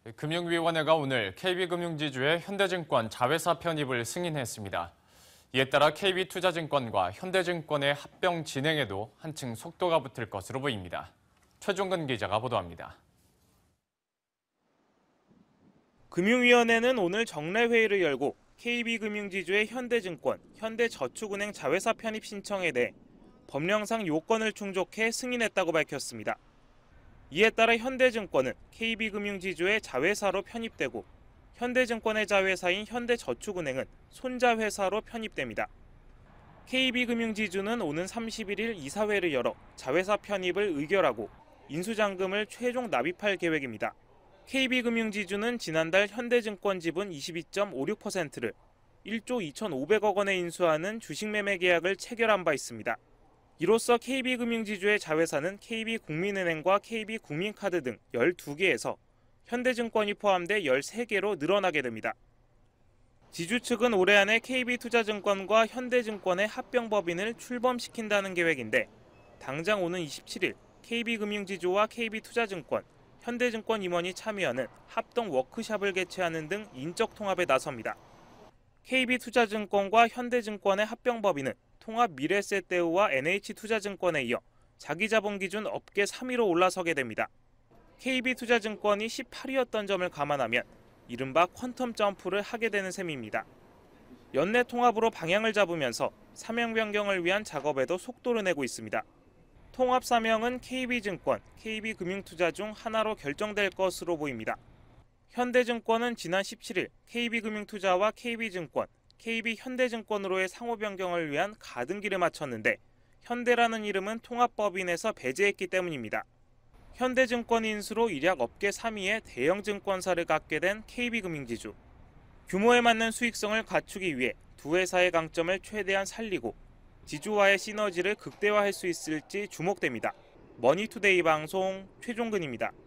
금융위원회가 오늘 KB금융지주의 현대증권 자회사 편입을 승인했습니다. 이에 따라 KB투자증권과 현대증권의 합병 진행에도 한층 속도가 붙을 것으로 보입니다. 최종근 기자가 보도합니다. 금융위원회는 오늘 정례회의를 열고 KB금융지주의 현대증권, 현대저축은행 자회사 편입 신청에 대해 법령상 요건을 충족해 승인했다고 밝혔습니다. 이에 따라 현대증권은 KB금융지주의 자회사로 편입되고 현대증권의 자회사인 현대저축은행은 손자회사로 편입됩니다. KB금융지주는 오는 31일 이사회를 열어 자회사 편입을 의결하고 인수잔금을 최종 납입할 계획입니다. KB금융지주는 지난달 현대증권 지분 22.56%를 1조 2,500억 원에 인수하는 주식매매 계약을 체결한 바 있습니다. 이로써 KB금융지주의 자회사는 KB국민은행과 KB국민카드 등 12개에서 현대증권이 포함돼 13개로 늘어나게 됩니다. 지주 측은 올해 안에 KB투자증권과 현대증권의 합병법인을 출범시킨다는 계획인데 당장 오는 27일 KB금융지주와 KB투자증권, 현대증권 임원이 참여하는 합동 워크숍을 개최하는 등 인적 통합에 나섭니다. KB투자증권과 현대증권의 합병법인은 통합미래세대우와 NH투자증권에 이어 자기자본 기준 업계 3위로 올라서게 됩니다. KB투자증권이 18위였던 점을 감안하면 이른바 퀀텀 점프를 하게 되는 셈입니다. 연내 통합으로 방향을 잡으면서 사명 변경을 위한 작업에도 속도를 내고 있습니다. 통합 사명은 KB증권, KB금융투자 중 하나로 결정될 것으로 보입니다. 현대증권은 지난 17일 KB금융투자와 KB증권, KB현대증권으로의 상호 변경을 위한 가등기를 마쳤는데 현대라는 이름은 통합법인에서 배제했기 때문입니다. 현대증권 인수로 일약 업계 3위의 대형 증권사를 갖게 된 KB금융지주. 규모에 맞는 수익성을 갖추기 위해 두 회사의 강점을 최대한 살리고 지주와의 시너지를 극대화할 수 있을지 주목됩니다. 머니투데이 방송 최종근입니다.